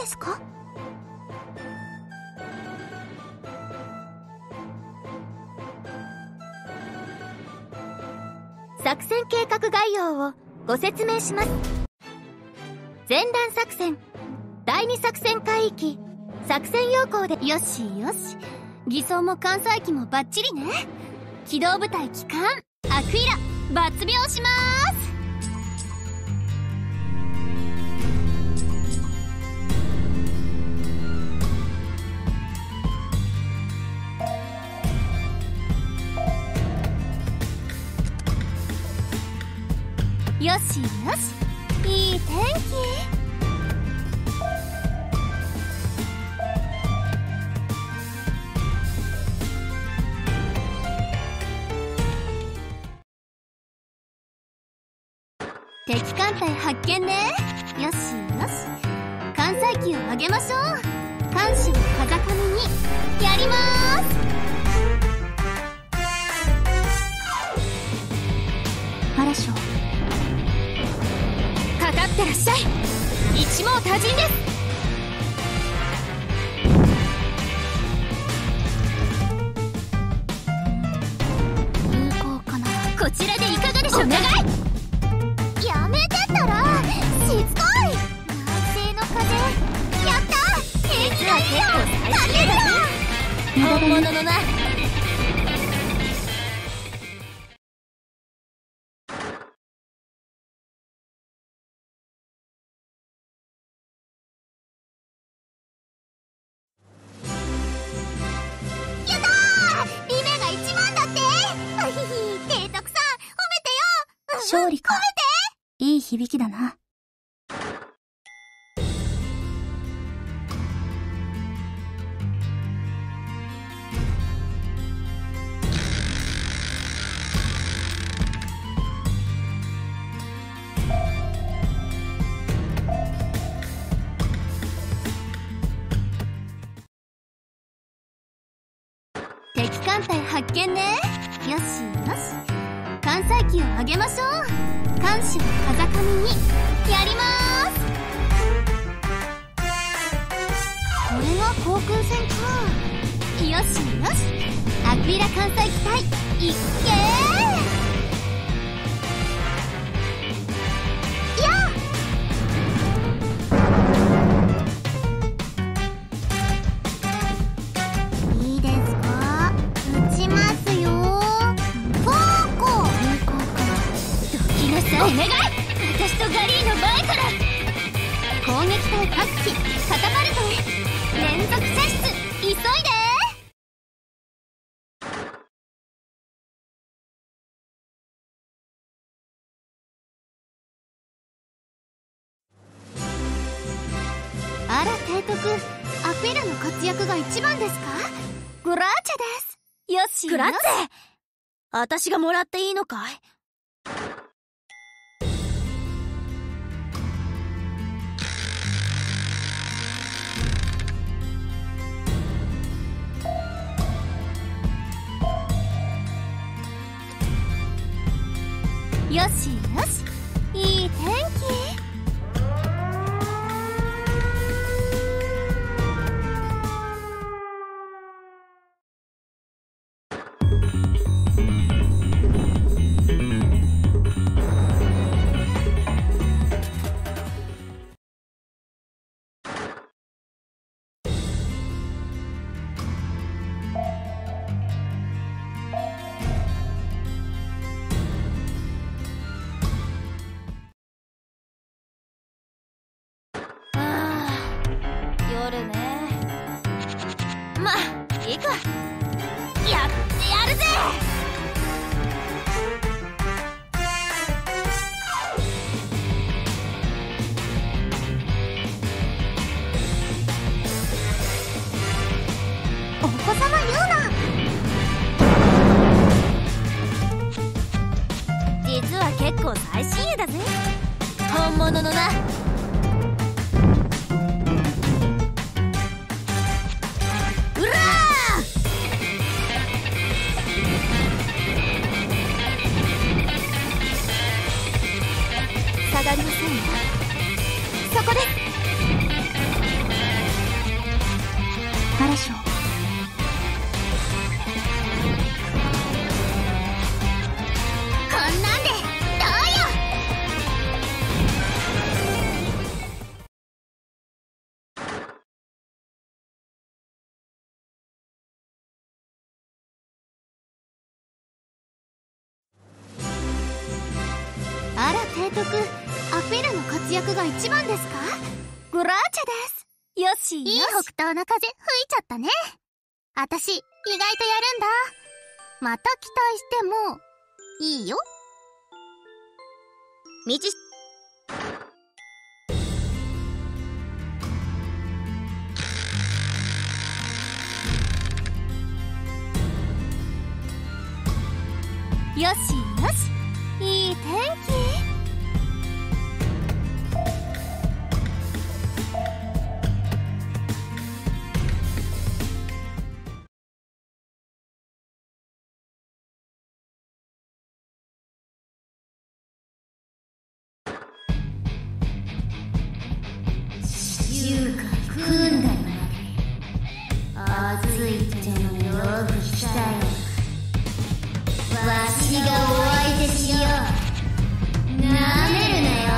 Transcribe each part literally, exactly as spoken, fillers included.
ですか？作戦計画概要をご説明します。前段作戦、第二作戦海域、作戦要項で。よしよし、偽装も艦載機もバッチリね。機動部隊帰還アクイラ抜病しまーす。よしよし、いい天気。敵艦隊発見ね。よしよし、艦載機を上げましょう。艦士を風上にやりまーす。あらしょ、かかってらっしゃい。一網多尽です。有効かな。こちらでいかがでしょう。お願い。やめてったら、しつこい。南西の風、やった。縁起がいいよ。勝てるよ。本物のな。勝利か。いい響きだな。敵艦隊発見ね。よしよし、艦載機を上げましょう。艦士を風上にやりまーす。これが航空戦か。よしよし、アクイラ艦載機隊いっけー。やっ、いいですか、撃ちますよ。お願い。私とガリーの前から。攻撃隊各機カタパルトへ。連続射出急いで。あら提督、アクイラの活躍が一番ですか？グラーチェです。よしよし。グラッツェ、私がもらっていいのかい？よしよし、いい天気。夜ね。まあいいか、やってやるぜ。お子様言うな。実は結構最新鋭だぜ、本物のな。下がりませんよ。そこです。 嵐をこんなんでどうよ。あら提督、アフィルの活躍が一番ですか？グラーチェです。よしよし。いい北東の風吹いちゃったね。あたし意外とやるんだ。また期待してもいいよ。道よしよし、いい天気。組んだよね。暑いってのよく来たよ。わしがお相手しよう。なめるなよ。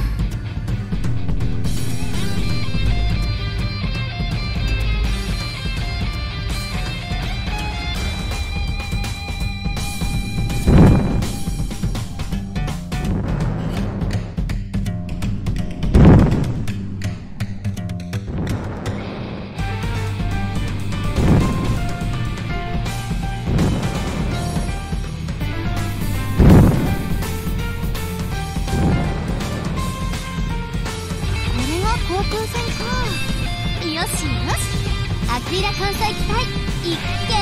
航空船か。よしよし、アクイラ艦載機体いっけ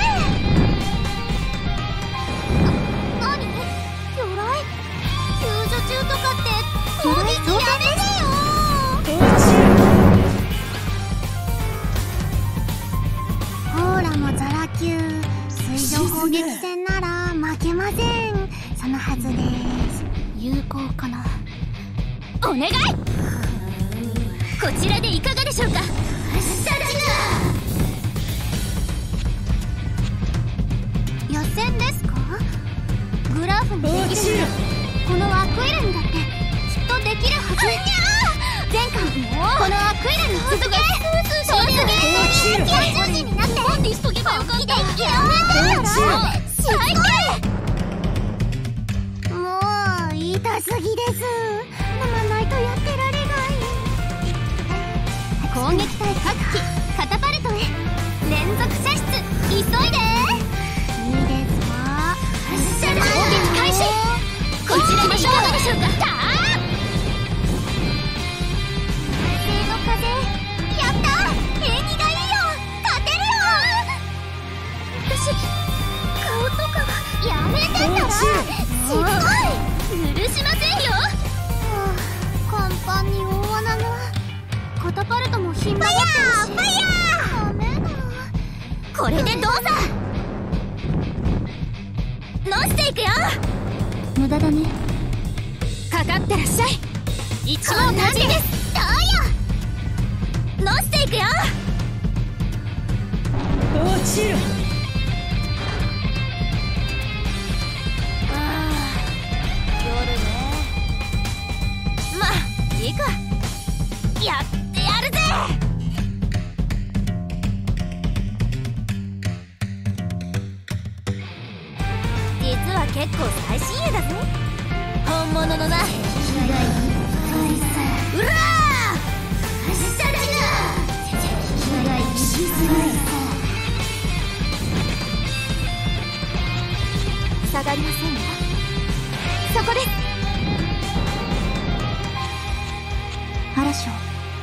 ー。な、なに？魚雷？救助中とかって攻撃やめてよ。ほーらもザラ級水上砲撃戦なら負けません。そのはずです。有効かな。お願い。こちらでいかがでしょうか。サチナ予選ですか。グラフにできるんだ。このアクイラにだってきっとできるはず。前回このアクイラに続けそうすげーのに宇宙人になって本気で生きようめたら最低。もう痛すぎです。飲まないとやってられない。攻撃隊各機カタパルトへ連続射出急いで。いいですわ。攻撃開始。こちらでいかがでしょうか。風の風やった。縁起がいいよ。勝てるよ。私顔とかやめてたらしつこい。許しませんよ。甲板に大穴が。カタパルトもひん曲がってるし。ファイヤーダメだ。これでどうぞ。乗していくよ。無駄だね。かかってらっしゃい。一応立ちです。どうよ。乗していくよ。落ちる。ああ夜ね。まあいいか。やってやるぜ。実は結構最新鋭だぜ。本物のな。うらーシャチナ下がりませんよ。そこです。嵐を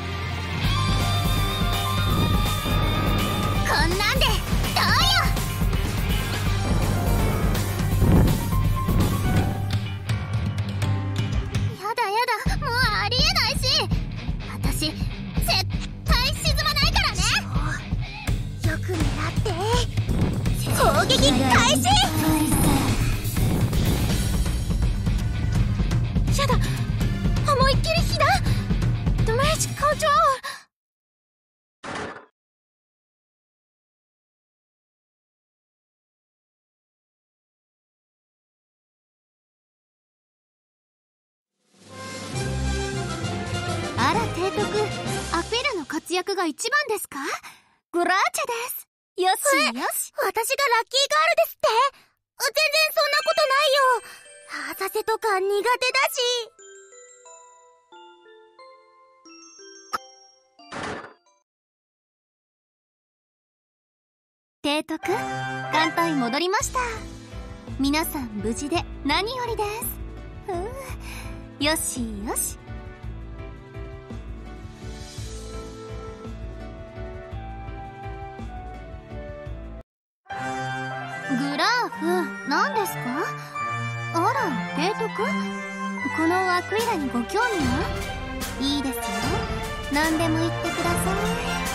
こんなんでどうよ。やだやだ、もうありえないし。私絶対沈まないからね。よく狙って攻撃開始。やだ、思いっきり火だ。ダメージ校長。 躍が一番ですか？グラーチェです。よしよし。私がラッキーガールですって？全然そんなことないよ。浅瀬とか苦手だし。提督、艦隊戻りました。皆さん無事で何よりです。ふう、よしよし。グラーフ、何ですか？あら、提督？このアクイラにご興味は？いいですよ。何でも言ってください。